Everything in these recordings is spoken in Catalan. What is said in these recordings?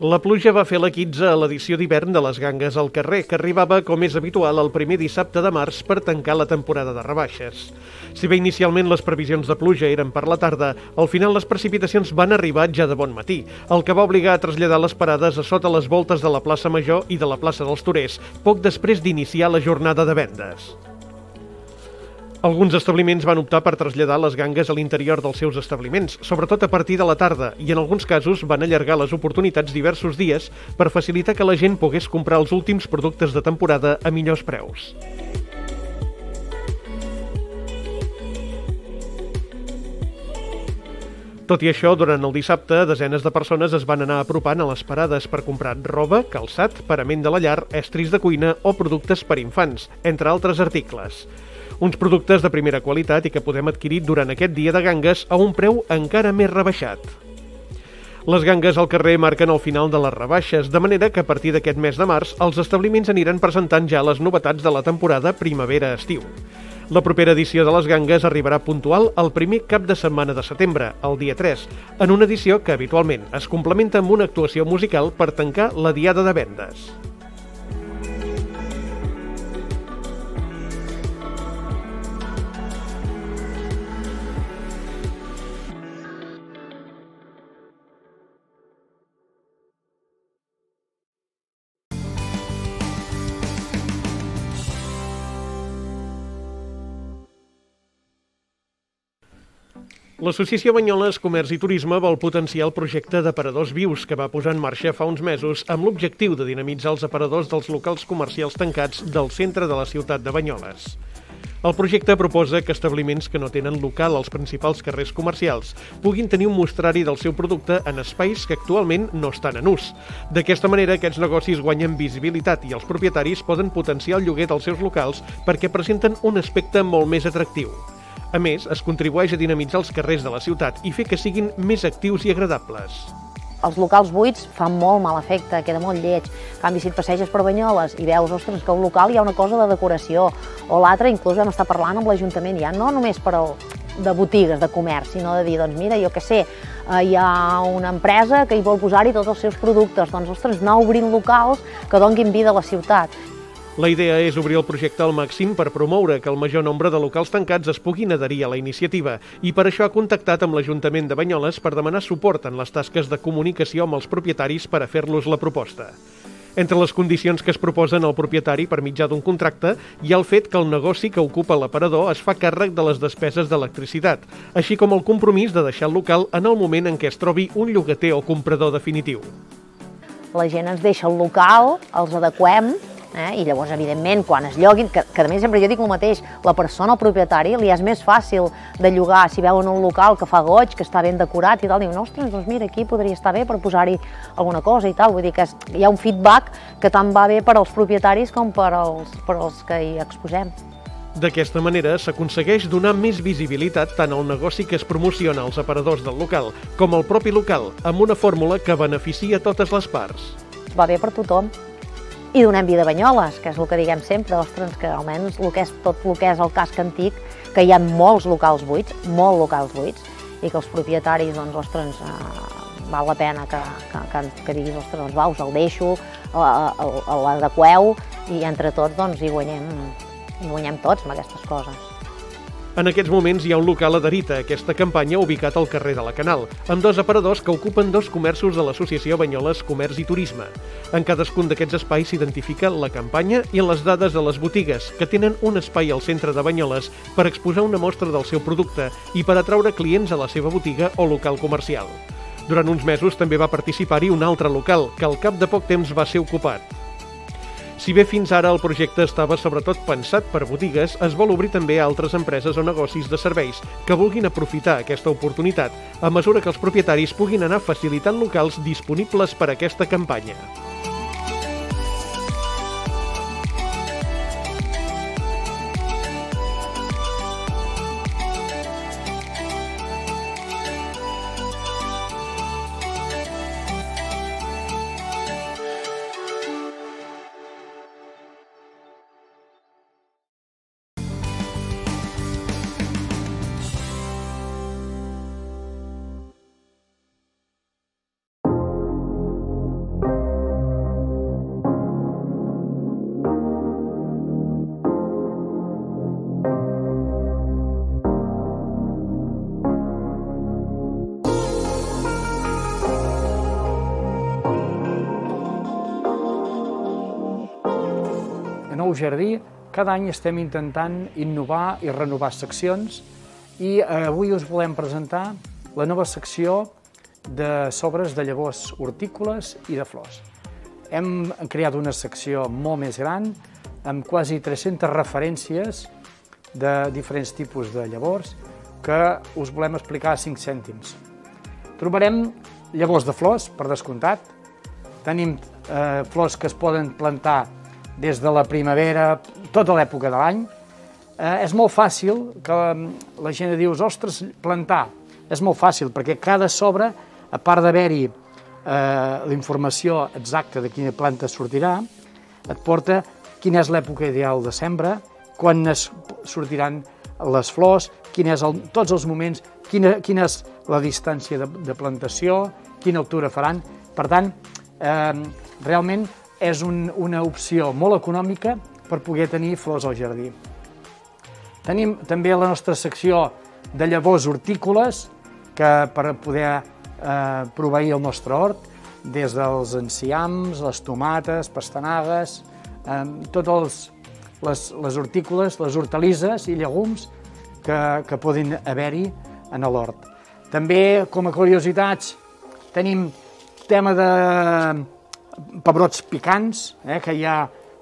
La pluja va fer la 15 a l'edició d'hivern de les Gangues al carrer, que arribava, com és habitual, el primer dissabte de març per tancar la temporada de rebaixes. Si bé inicialment les previsions de pluja eren per la tarda, al final les precipitacions van arribar ja de bon matí, el que va obligar a traslladar les parades a sota les voltes de la plaça Major i de la plaça dels Torers, poc després d'iniciar la jornada de vendes. Alguns establiments van optar per traslladar les gangues a l'interior dels seus establiments, sobretot a partir de la tarda, i en alguns casos van allargar les oportunitats diversos dies per facilitar que la gent pogués comprar els últims productes de temporada a millors preus. Tot i això, durant el dissabte, desenes de persones es van anar apropant a les parades per comprar roba, calçat, parament de la llar, estris de cuina o productes per infants, entre altres articles. Uns productes de primera qualitat i que podem adquirir durant aquest dia de gangues a un preu encara més rebaixat. Les gangues al carrer marquen el final de les rebaixes, de manera que a partir d'aquest mes de març els establiments aniran presentant ja les novetats de la temporada primavera-estiu. La propera edició de les gangues arribarà puntual el primer cap de setmana de setembre, el dia 3, en una edició que habitualment es complementa amb una actuació musical per tancar la diada de vendes. L'Associació Banyoles Comerç i Turisme vol potenciar el projecte d'aparadors vius que va posar en marxa fa uns mesos amb l'objectiu de dinamitzar els aparadors dels locals comercials tancats del centre de la ciutat de Banyoles. El projecte proposa que establiments que no tenen local als principals carrers comercials puguin tenir un mostrari del seu producte en espais que actualment no estan en ús. D'aquesta manera, aquests negocis guanyen visibilitat i els propietaris poden potenciar el lloguer dels seus locals perquè presenten un aspecte molt més atractiu. A més, es contribueix a dinamitzar els carrers de la ciutat i fer que siguin més actius i agradables. Els locals buits fan molt mal efecte, queda molt lleig. En canvi, si et passeges per Banyoles i veus, ostres, que un local hi ha una cosa de decoració, o l'altre, inclús vam estar parlant amb l'Ajuntament, ja no només de botigues, de comerç, sinó de dir, doncs mira, jo què sé, hi ha una empresa que hi vol posar-hi tots els seus productes, doncs ostres, anar obrint locals que donguin vida a la ciutat. La idea és obrir el projecte al màxim per promoure que el major nombre de locals tancats es puguin adherir a la iniciativa i per això ha contactat amb l'Ajuntament de Banyoles per demanar suport en les tasques de comunicació amb els propietaris per a fer-los la proposta. Entre les condicions que es proposen al propietari per mitjà d'un contracte hi ha el fet que el negoci que ocupa l'aparador es fa càrrec de les despeses d'electricitat, així com el compromís de deixar el local en el moment en què es trobi un llogater o comprador definitiu. La gent ens deixa el local, els adequem, i llavors, evidentment, quan es lloguin, que a més sempre jo dic el mateix, la persona, el propietari, li és més fàcil de llogar si veuen un local que fa goig, que està ben decorat i tal, diuen, ostres, doncs mira, aquí podria estar bé per posar-hi alguna cosa i tal, vull dir que hi ha un feedback que tant va bé per als propietaris com per als que hi exposem. D'aquesta manera s'aconsegueix donar més visibilitat tant al negoci que es promociona als aparadors del local com al propi local, amb una fórmula que beneficia totes les parts. Va bé per tothom. I donem vida a Banyoles, que és el que diguem sempre, ostres, que almenys tot el que és el casc antic, que hi ha molts locals buits, i que els propietaris, doncs, ostres, val la pena que diguis, ostres, va, us el deixo, l'adequeu, i entre tots, doncs, hi guanyem tots amb aquestes coses. En aquests moments hi ha un local adherit a aquesta campanya ubicat al carrer de la Canal, amb dos aparadors que ocupen dos comerços de l'Associació Banyoles Comerç i Turisme. En cadascun d'aquests espais s'identifica la campanya i les dades de les botigues, que tenen un espai al centre de Banyoles per exposar una mostra del seu producte i per atraure clients a la seva botiga o local comercial. Durant uns mesos també va participar-hi un altre local, que al cap de poc temps va ser ocupat. Si bé fins ara el projecte estava sobretot pensat per botigues, es vol obrir també a altres empreses o negocis de serveis que vulguin aprofitar aquesta oportunitat a mesura que els propietaris puguin anar facilitant locals disponibles per a aquesta campanya. Nou Jardí, cada any estem intentant innovar i renovar seccions i avui us volem presentar la nova secció de sobres de llavors hortícoles i de flors. Hem creat una secció molt més gran, amb quasi 300 referències de diferents tipus de llavors que us volem explicar a 5 cèntims. Trobarem llavors de flors, per descomptat. Tenim flors que es poden plantar des de la primavera, tota l'època de l'any. És molt fàcil que la gent diu, ostres, plantar. És molt fàcil, perquè cada sobre, a part d'haver-hi la informació exacta de quina planta sortirà, et porta quina és l'època ideal de sembra, quan sortiran les flors, tots els moments, quina és la distància de plantació, quina altura faran. Per tant, realment és una opció molt econòmica per poder tenir flors al jardí. Tenim també la nostra secció de llavors hortícoles, que per poder proveir el nostre hort, des dels enciams, les tomates, pastanagues, totes les hortícoles, les hortalisses i llegums que poden haver-hi en l'hort. També, com a curiositats, tenim tema de pebrots picants, que hi ha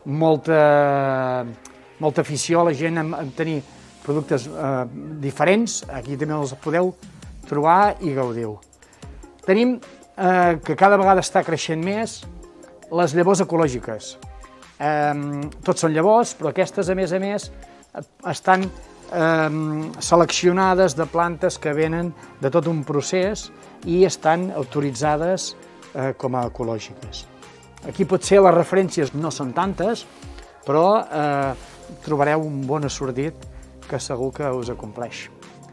molta afició a la gent a tenir productes diferents. Aquí també els podeu trobar i gaudiu. Tenim que cada vegada està creixent més les llavors ecològiques. Tots són llavors, però aquestes, a més, estan seleccionades de plantes que venen de tot un procés i estan autoritzades com a ecològiques. Aquí potser les referències no són tantes, però trobareu un bon assortit que segur que us acompleix.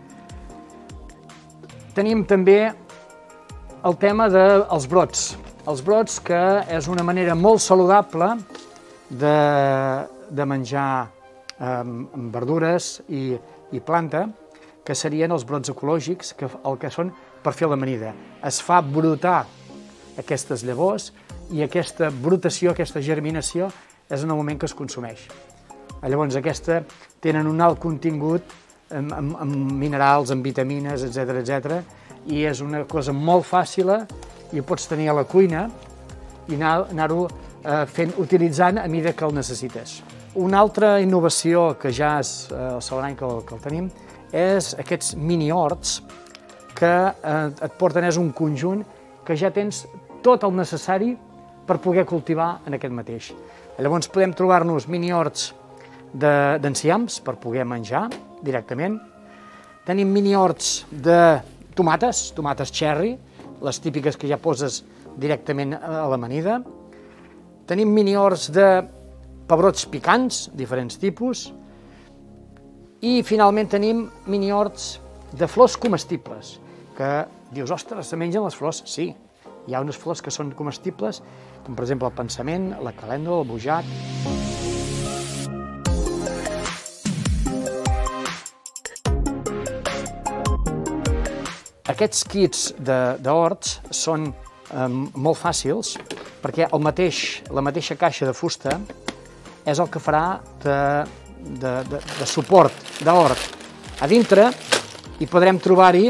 Tenim també el tema dels brots. Els brots, que és una manera molt saludable de menjar verdures i planta, que serien els brots ecològics, que el que són per fer l'amanida. Es fa brotar aquestes llavors i aquesta brotació, aquesta germinació, és en el moment que es consumeix. Llavors, aquesta tenen un alt contingut en minerals, en vitamines, etc. I és una cosa molt fàcil i ho pots tenir a la cuina i anar-ho utilitzant a mesura que el necessites. Una altra innovació que ja és el segon any que el tenim és aquests mini-horts que et porten, és un conjunt que ja tens tot el necessari per poder cultivar en aquest mateix. Llavors podem trobar-nos mini-horts d'enciams per poder menjar directament. Tenim mini-horts de tomates cherry, les típiques que ja poses directament a l'amanida. Tenim mini-horts de pebrots picants, diferents tipus. I finalment tenim mini-horts de flors comestibles, que dius, ostres, se mengen les flors? Sí, hi ha unes flors que són comestibles, com per exemple el pensament, la calèndula, el bojac. Aquests kits d'horts són molt fàcils perquè la mateixa caixa de fusta és el que farà de suport d'hort. A dintre hi podrem trobar-hi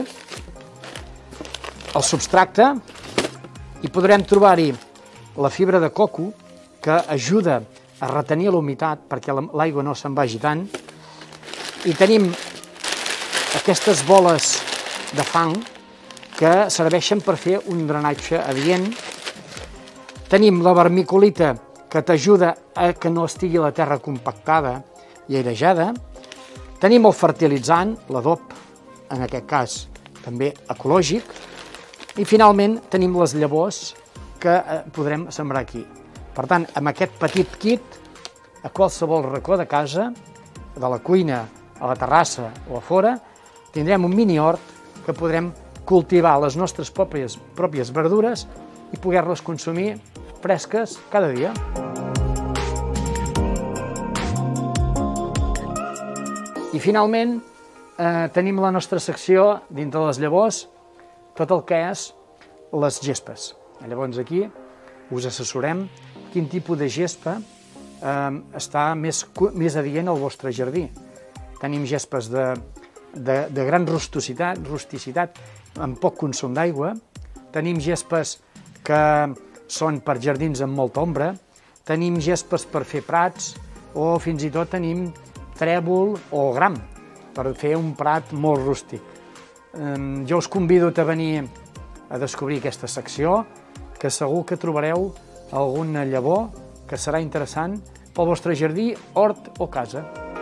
el substracte, i podrem trobar-hi la fibra de coco, que ajuda a retenir la humitat perquè l'aigua no se'n vagi tant. I tenim aquestes boles de fang que serveixen per fer un drenatge adient. Tenim la vermiculita, que t'ajuda a que no estigui la terra compactada i airejada. Tenim el fertilitzant, l'adob, en aquest cas també ecològic. I finalment tenim les llavors que podrem sembrar aquí. Per tant, amb aquest petit kit, a qualsevol racó de casa, de la cuina a la terrassa o a fora, tindrem un mini-hort que podrem cultivar les nostres pròpies verdures i poder-les consumir fresques cada dia. I finalment tenim la nostra secció, dintre de les llavors, tot el que és les gespes. Llavors aquí us assessorem quin tipus de gespa està més adient al vostre jardí. Tenim gespes de gran rusticitat, amb poc consum d'aigua. Tenim gespes que són per jardins amb molta ombra. Tenim gespes per fer prats o fins i tot tenim trèvol o gram per fer un prat molt rústic. Jo us convido a venir a descobrir aquesta secció, que segur que trobareu alguna llavor que serà interessant pel vostre jardí, hort o casa.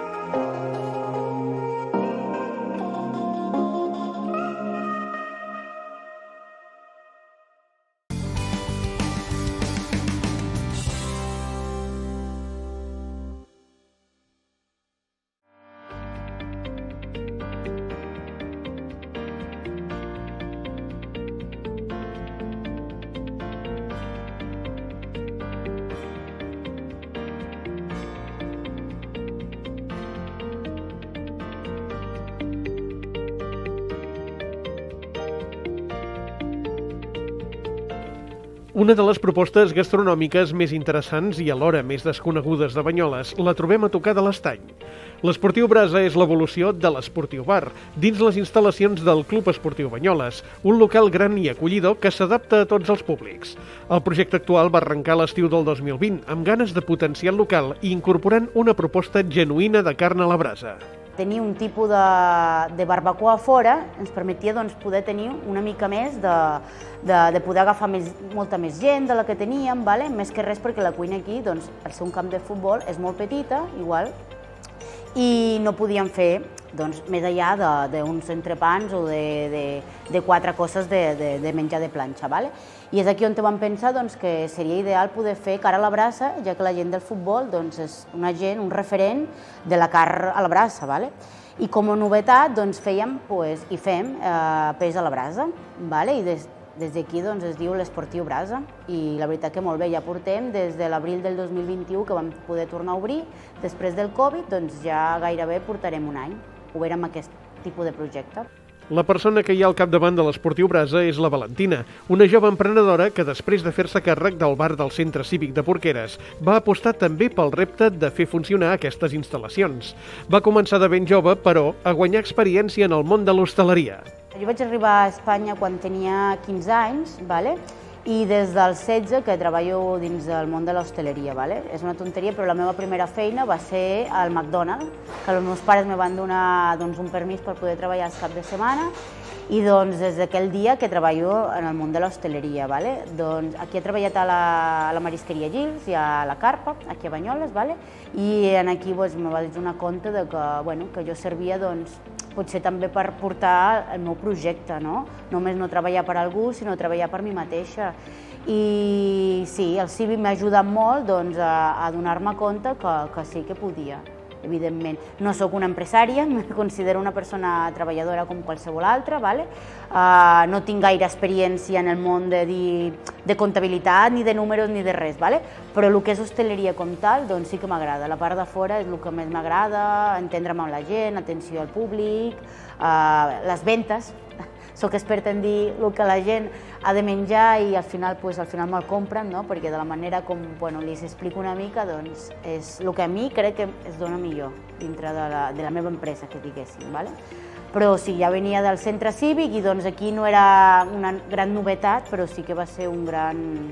Una de les propostes gastronòmiques més interessants i alhora més desconegudes de Banyoles la trobem a tocar de l'Estany. L'Esportiu Brasa és l'evolució de l'Esportiu Bar, dins les instal·lacions del Club Esportiu Banyoles, un local gran i acollidor que s'adapta a tots els públics. El projecte actual va arrencar a l'estiu del 2020, amb ganes de potenciar el local i incorporant una proposta genuïna de carn a la brasa. Tenir un tipus de barbacoa a fora ens permetia poder tenir una mica més de poder agafar molta més gent de la que teníem, més que res perquè la cuina aquí, al ser un camp de futbol, és molt petita, igual, i no podíem fer més enllà d'uns entrepans o de 4 coses de menjar de planxa. I és aquí on vam pensar que seria ideal poder fer carn a la brasa, ja que la gent del futbol és un referent de la carn a la brasa. I com a novetat fèiem i fem peix a la brasa, i des d'aquí es diu l'Esportiu Brasa, i la veritat que molt bé, ja portem des de l'abril del 2021 que vam poder tornar a obrir, després del Covid ja gairebé portarem un any, oberem aquest tipus de projecte. La persona que hi ha al capdavant de l'Esportiu Brasa és la Valentina, una jove emprenedora que després de fer-se càrrec del bar del Centre Cívic de Porqueres va apostar també pel repte de fer funcionar aquestes instal·lacions. Va començar de ben jove, però, a guanyar experiència en el món de l'hostaleria. Jo vaig arribar a Espanya quan tenia 15 anys, i des dels 16 que treballo dins del món de l'hostaleria. És una tonteria, però la meva primera feina va ser al McDonald's, que els meus pares me van donar un permís per poder treballar els caps de setmana, i des d'aquell dia que treballo en el món de l'hostaleria. Aquí he treballat a la Marisqueria Gils i a la Carpa, aquí a Banyoles, i aquí me vaig donar compte que jo servia potser també per portar el meu projecte, només no treballar per algú, sinó treballar per mi mateixa. I sí, el Cívic m'ha ajudat molt a donar-me compte que sí que podia, evidentment. No sóc una empresària, em considero una persona treballadora com qualsevol altra, no tinc gaire experiència en el món de comptabilitat, ni de números, ni de res, però el que és hostaleria com tal, sí que m'agrada. La part de fora és el que més m'agrada, entendre'm amb la gent, atenció al públic, les ventes. Soc experta en dir el que la gent ha de menjar i al final me'l compren, perquè de la manera com li explico una mica és el que a mi crec que es dona millor dintre de la meva empresa, que diguéssim. Però sí, ja venia del centre cívic i aquí no era una gran novetat, però sí que va ser un gran...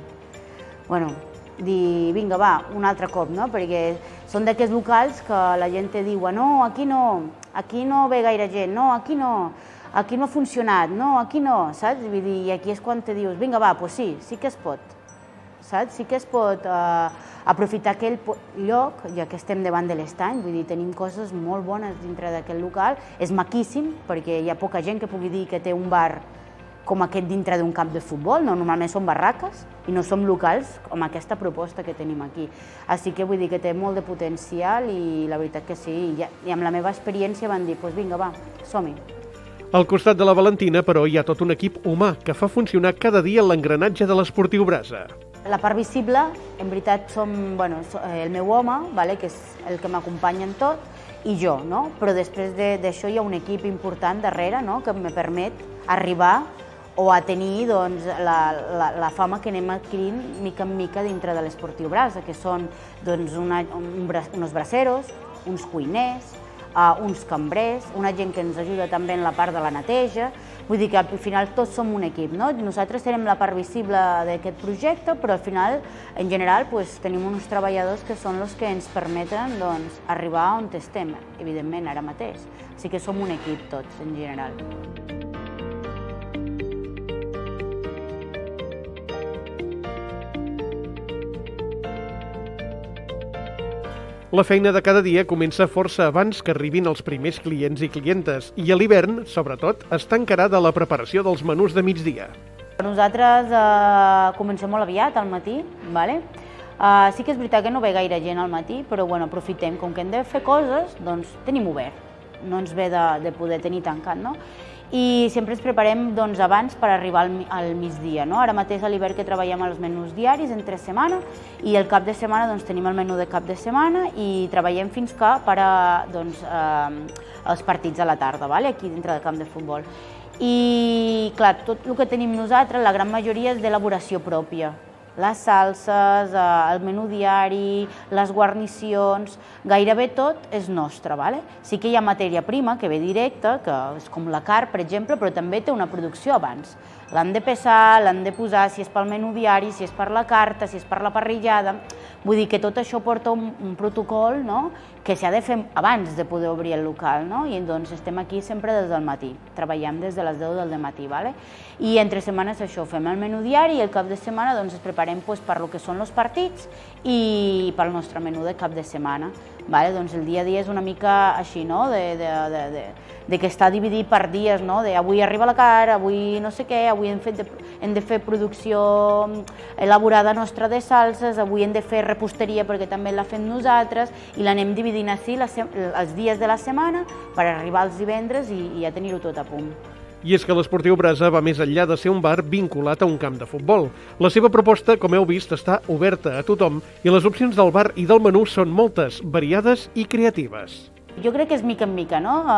dir, vinga, va, un altre cop, perquè són d'aquests locals que la gent te diu no, aquí no ve gaire gent, no, aquí no ha funcionat, no, aquí no, saps? I aquí és quan te dius, vinga, va, doncs sí que es pot, saps? Sí que es pot aprofitar aquell lloc, ja que estem davant de l'Estany, vull dir, tenim coses molt bones dintre d'aquest local, és maquíssim, perquè hi ha poca gent que pugui dir que té un bar com aquest dintre d'un camp de futbol, normalment són barraques i no som locals amb aquesta proposta que tenim aquí. Així que vull dir que té molt de potencial i la veritat que sí, i amb la meva experiència van dir, doncs vinga, va, som-hi. Al costat de la Valentina, però, hi ha tot un equip humà que fa funcionar cada dia l'engranatge de l'Esportiu Brasa. La part visible, en veritat, som el meu home, que és el que m'acompanya en tot, i jo, però després d'això hi ha un equip important darrere que em permet arribar o a tenir doncs, la fama que anem adquirint mica en mica dintre de l'Esportiu Brasa, que són doncs, uns braceros, uns cuiners, uns cambrers, una gent que ens ajuda també en la part de la neteja. Vull dir que al final tots som un equip, no? Nosaltres tenim la part visible d'aquest projecte, però al final, en general, tenim uns treballadors que són els que ens permeten arribar on estem, evidentment, ara mateix. Així que som un equip tots, en general. La feina de cada dia comença força abans que arribin els primers clients i clientes i a l'hivern, sobretot, està encarada la preparació dels menús de migdia. Nosaltres comencem molt aviat, al matí. Sí que és veritat que no ve gaire gent al matí, però aprofitem. Com que hem de fer coses, doncs tenim obert. No ens ve de poder tenir tancat, no? I sempre ens preparem abans per arribar al migdia. Ara mateix a l'hivern que treballem els menús diaris entre setmana i el cap de setmana tenim el menú de cap de setmana i treballem fins que para els partits a la tarda, aquí dintre del camp de futbol. I clar, tot el que tenim nosaltres, la gran majoria és d'elaboració pròpia. Les salses, el menú diari, les guarnicions, gairebé tot és nostre. Sí que hi ha matèria prima que ve directa, que és com la carn, per exemple, però també té una producció abans. L'han de pesar, l'han de posar, si és pel menú diari, si és per la carta, si és per la parrillada. Vull dir que tot això porta un protocol que s'ha de fer abans de poder obrir el local. I doncs estem aquí sempre des del matí, treballem des de les 10 del matí. I entre setmanes això, fem el menú diari i el cap de setmana ens preparem per lo que són els partits i pel nostre menú de cap de setmana. Doncs el dia a dia és una mica així, de que està dividit per dies, avui arriba la carn, avui no sé què, avui hem de fer producció elaborada nostra de salses, avui hem de fer reposteria perquè també la fem nosaltres i l'anem dividint així els dies de la setmana per arribar als divendres i ja tenir-ho tot a punt. I és que l'Esportiu Brasa va més enllà de ser un bar vinculat a un camp de futbol. La seva proposta, com heu vist, està oberta a tothom i les opcions del bar i del menú són moltes, variades i creatives. Jo crec que és mica en mica,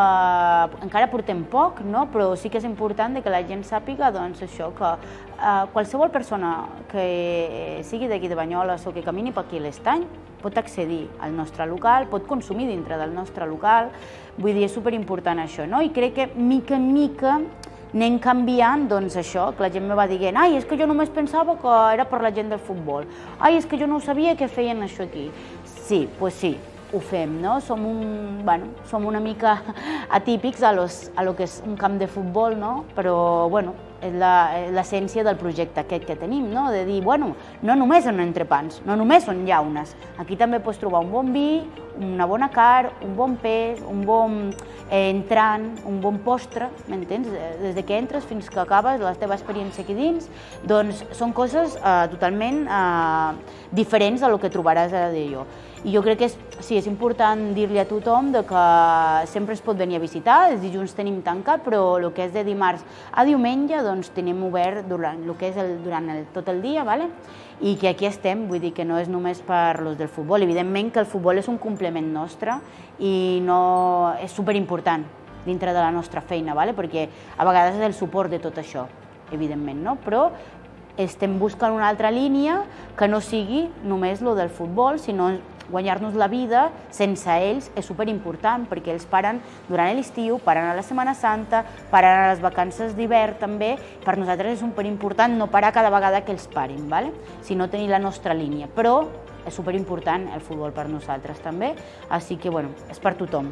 encara portem poc, però sí que és important que la gent sàpiga això, que qualsevol persona que sigui d'aquí de Banyoles o que camini per aquí a l'Estany pot accedir al nostre local, pot consumir dintre del nostre local, vull dir, és superimportant això, i crec que mica en mica anem canviant això, que la gent me va dient ai, és que jo només pensava que era per la gent del futbol, ai, és que jo no sabia que feien això aquí. Sí, doncs sí, ho fem, som una mica atípics a lo que és un camp de futbol, però és l'essència del projecte aquest que tenim, de dir, no només són entrepans, no només són llaunes, aquí també pots trobar un bon vi, una bona carn, un bon peix, un bon entrant, un bon postre, m'entens? Des que entres fins que acabes la teva experiència aquí dins, doncs són coses totalment diferents a lo que trobaràs a d'allò. I jo crec que és important dir-li a tothom que sempre es pot venir a visitar, els dilluns tenim tancat, però el que és de dimarts a diumenge tenim obert durant tot el dia, i que aquí estem, vull dir que no és només per los del futbol. Evidentment que el futbol és un complement nostre i és superimportant dintre de la nostra feina, perquè a vegades és el suport de tot això, evidentment, però estem buscant una altra línia que no sigui només el del futbol, sinó guanyar-nos la vida sense ells és superimportant, perquè ells paren durant l'estiu, paren a la Setmana Santa, paren a les vacances d'hivern també. Per nosaltres és superimportant no parar cada vegada que ells parin, sinó tenir la nostra línia. Però és superimportant el futbol per nosaltres també, així que és per tothom.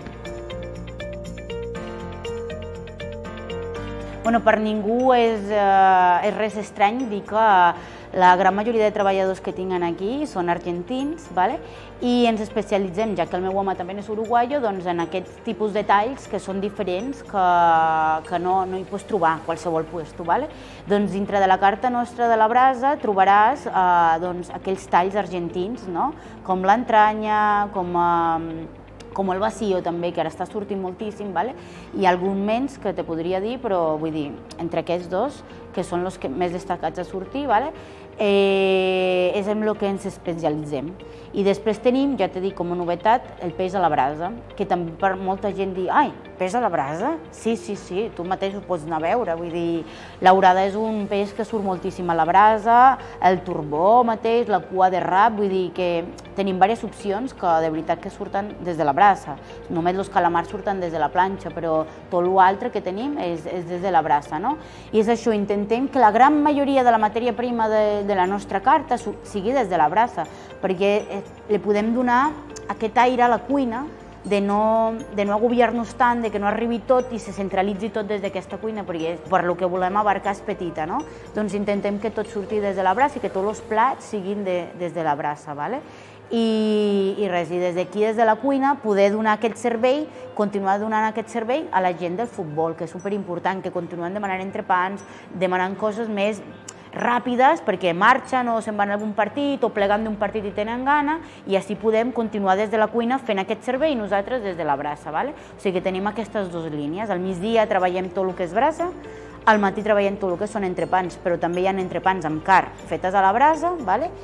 Per ningú és res estrany dir que la gran majoria de treballadors que tinc aquí són argentins i ens especialitzem, ja que el meu home també és uruguaio, en aquests tipus de talls que són diferents, que no hi pots trobar a qualsevol puesto. Doncs dintre de la carta nostra de la brasa trobaràs aquells talls argentins, com l'entranya, com el vacío també, que ara està sortint moltíssim, i algun menys que te podria dir, però vull dir, entre aquests dos, que són els més destacats a sortir, és en el que ens especialitzem. I després tenim, ja t'he dit com a novetat, el peix a la brasa, que també per molta gent diu, ai, peix a la brasa? Sí, tu mateix ho pots anar a veure, vull dir, l'orada és un peix que surt moltíssim a la brasa, el turbó mateix, la cua de rap, vull dir que tenim diverses opcions que de veritat que surten des de la brasa. Només els calamars surten des de la planxa, però tot l'altre que tenim és des de la brasa, no? I és això, intentem que la gran majoria de la matèria prima de la nostra carta sigui des de la brasa, perquè li podem donar aquest aire a la cuina de no agobiar-nos tant, de que no arribi tot i se centralitzi tot des d'aquesta cuina, perquè per el que volem abarcar és petita, no? Doncs intentem que tot surti des de la brasa i que tots els plats siguin des de la brasa, ¿vale? I res, i des d'aquí, des de la cuina, poder donar aquest servei, continuar donant aquest servei a la gent del futbol, que és superimportant, que continuen demanant entrepans, demanant coses més ràpides perquè marxen o se'n van a algun partit o plegant d'un partit i tenen gana, i així podem continuar des de la cuina fent aquest servei i nosaltres des de la brasa. O sigui que tenim aquestes dues línies. Al migdia treballem tot el que és brasa, al matí treballem tot el que són entrepans, però també hi ha entrepans amb carn fetes a la brasa,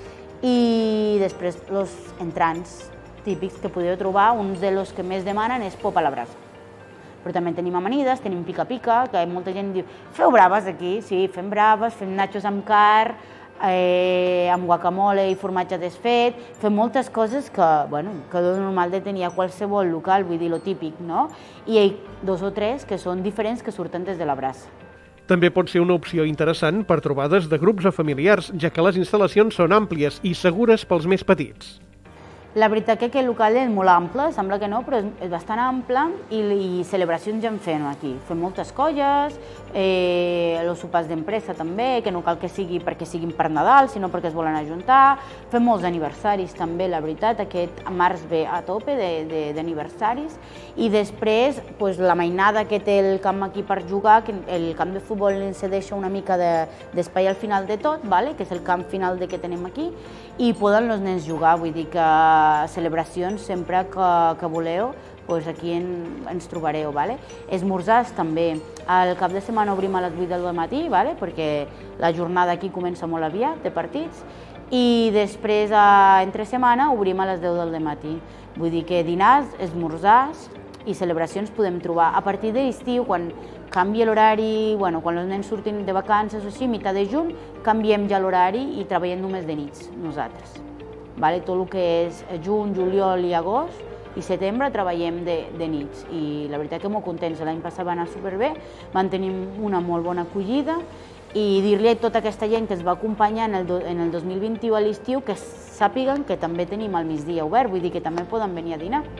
i després els entrants típics que podeu trobar, uns dels que més demanen és pop a la brasa. Però també tenim amanides, tenim pica-pica, que molta gent diu, feu braves aquí? Sí, fem braves, fem nachos amb carn, amb guacamole i formatge desfet, fem moltes coses que és normal de tenir a qualsevol local, vull dir, lo típic, no? I hi ha 2 o 3 que són diferents que surten des de la brasa. També pot ser una opció interessant per trobades de grups o familiars, ja que les instal·lacions són àmplies i segures pels més petits. La veritat que aquest local és molt ample, sembla que no, però és bastant ample i celebracions ja en fem aquí. Fem moltes colles, els sopars d'empresa també, que no cal que sigui perquè siguin per Nadal, sinó perquè es volen ajuntar. Fem molts aniversaris també, la veritat, aquest març ve a tope d'aniversaris. I després la mainada que té el camp aquí per jugar, que el camp de futbol ens deixa una mica d'espai al final de tot, que és el camp final que tenim aquí, i poden els nens jugar, vull dir que celebracions sempre que voleu, aquí ens trobareu. Esmorzars també. Al cap de setmana obrim a les 8 del matí, perquè la jornada aquí comença molt aviat, de partits, i després, entre setmana, obrim a les 10 del matí. Vull dir que dinars, esmorzars i celebracions podem trobar. A partir de l'estiu, quan canvia l'horari, quan els nens surtin de vacances o així, a meitat de juny, canviem ja l'horari i treballem només de nits, nosaltres. Tot el que és juny, juliol i agost i setembre treballem de nits, i la veritat que molt contents. L'any passat va anar superbé, van tenir una molt bona acollida, i dir-li a tota aquesta gent que ens va acompanyar en el 2021 a l'estiu que sàpiguen que també tenim al migdia obert, vull dir que també poden venir a dinar.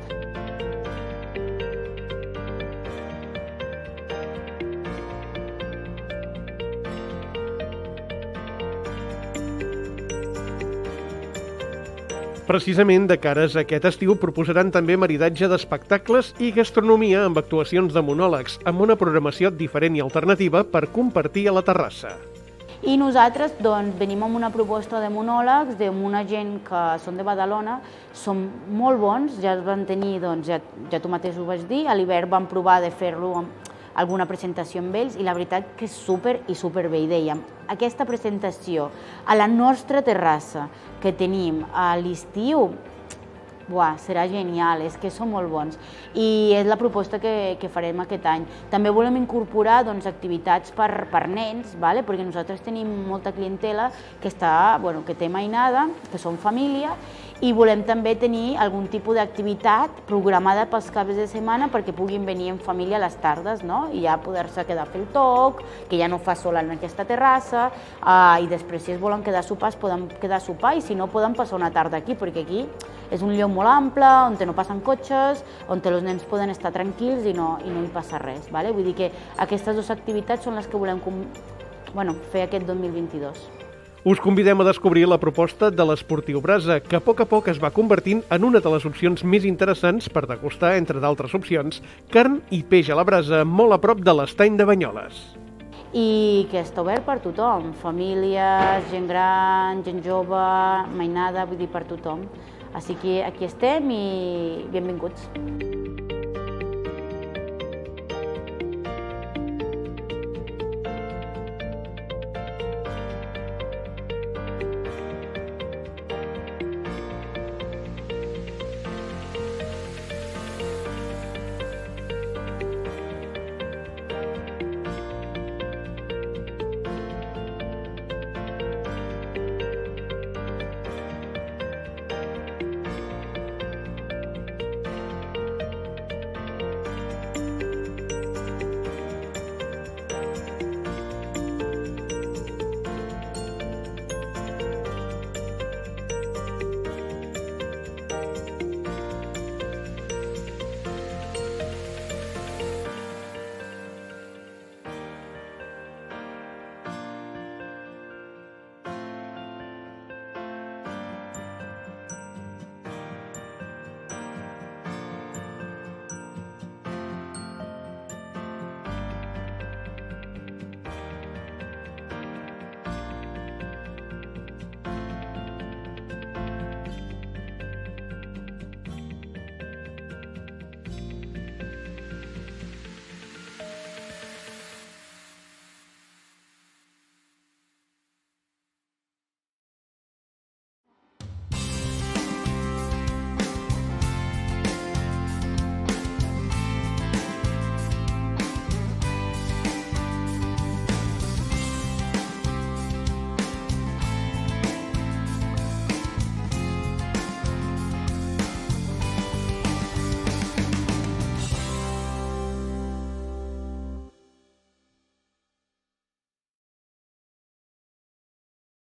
Precisament de cares a aquest estiu proposaran també maridatge d'espectacles i gastronomia amb actuacions de monòlegs, amb una programació diferent i alternativa per compartir a la terrassa. I nosaltres venim amb una proposta de monòlegs d'una gent que són de Badalona, són molt bons, ja els van tenir, ja tu mateix ho vas dir, a l'hivern vam provar de fer-lo alguna presentació amb ells, i la veritat que és superbé. I dèiem, aquesta presentació a la nostra terrassa que tenim a l'estiu, serà genial, és que són molt bons. I és la proposta que farem aquest any. També volem incorporar activitats per nens, perquè nosaltres tenim molta clientela que té mainada, que són família, i volem també tenir algun tipus d'activitat programada pels caps de setmana perquè puguin venir en família a les tardes, i ja poder-se quedar a fer el toc, que ja no fa sol en aquesta terrassa, i després si es volen quedar a sopar es poden quedar a sopar, i si no poden passar una tarda aquí, perquè aquí és un lloc molt ample, on no passen cotxes, on els nens poden estar tranquils i no hi passa res. Vull dir que aquestes dues activitats són les que volem fer aquest 2022. Us convidem a descobrir la proposta de l'Esportiu Brasa, que a poc es va convertint en una de les opcions més interessants per degustar, entre d'altres opcions, carn i peix a la brasa molt a prop de l'Estany de Banyoles. I que està obert per tothom, famílies, gent gran, gent jove, mainada, vull dir per tothom. Així que aquí estem i benvinguts.